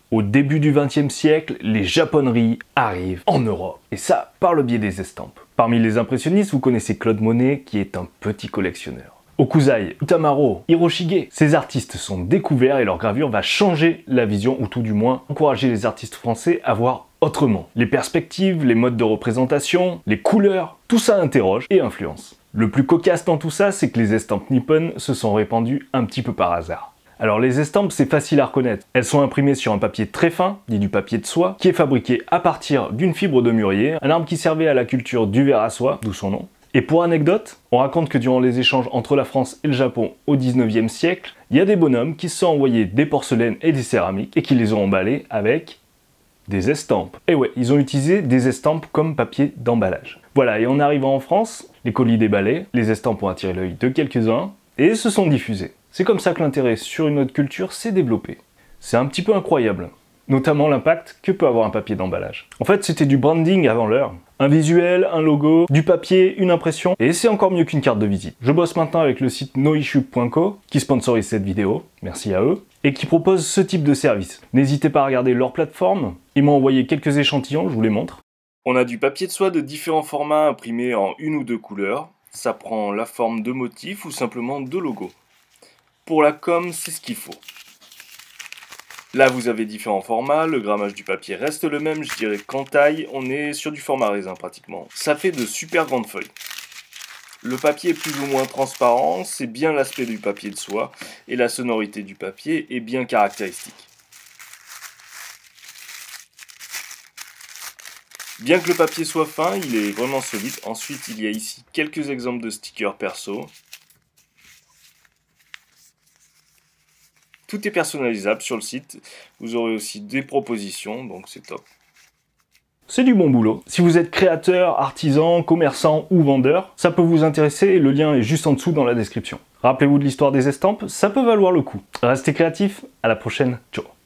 Au début du XXe siècle, les japonneries arrivent en Europe. Et ça, par le biais des estampes. Parmi les impressionnistes, vous connaissez Claude Monet, qui est un petit collectionneur. Hokusai, Utamaro, Hiroshige, ces artistes sont découverts et leur gravure va changer la vision, ou tout du moins encourager les artistes français à voir autrement. Les perspectives, les modes de représentation, les couleurs, tout ça interroge et influence. Le plus cocasse dans tout ça, c'est que les estampes nippones se sont répandues un petit peu par hasard. Alors les estampes, c'est facile à reconnaître. Elles sont imprimées sur un papier très fin, dit du papier de soie, qui est fabriqué à partir d'une fibre de mûrier, un arbre qui servait à la culture du ver à soie, d'où son nom. Et pour anecdote, on raconte que durant les échanges entre la France et le Japon au 19e siècle, il y a des bonhommes qui se sont envoyés des porcelaines et des céramiques et qui les ont emballés avec des estampes. Et ouais, ils ont utilisé des estampes comme papier d'emballage. Voilà, et en arrivant en France, les colis déballés, les estampes ont attiré l'œil de quelques-uns et se sont diffusés. C'est comme ça que l'intérêt sur une autre culture s'est développé. C'est un petit peu incroyable, notamment l'impact que peut avoir un papier d'emballage. En fait, c'était du branding avant l'heure. Un visuel, un logo, du papier, une impression, et c'est encore mieux qu'une carte de visite. Je bosse maintenant avec le site noissue.co, qui sponsorise cette vidéo, merci à eux, et qui propose ce type de service. N'hésitez pas à regarder leur plateforme, ils m'ont envoyé quelques échantillons, je vous les montre. On a du papier de soie de différents formats imprimé en une ou deux couleurs. Ça prend la forme de motifs ou simplement de logos. Pour la com, c'est ce qu'il faut. Là, vous avez différents formats, le grammage du papier reste le même, je dirais qu'en taille, on est sur du format raisin pratiquement. Ça fait de super grandes feuilles. Le papier est plus ou moins transparent, c'est bien l'aspect du papier de soie, et la sonorité du papier est bien caractéristique. Bien que le papier soit fin, il est vraiment solide. Ensuite, il y a ici quelques exemples de stickers perso. Tout est personnalisable sur le site, vous aurez aussi des propositions, donc c'est top. C'est du bon boulot. Si vous êtes créateur, artisan, commerçant ou vendeur, ça peut vous intéresser, le lien est juste en dessous dans la description. Rappelez-vous de l'histoire des estampes, ça peut valoir le coup. Restez créatifs, à la prochaine, ciao.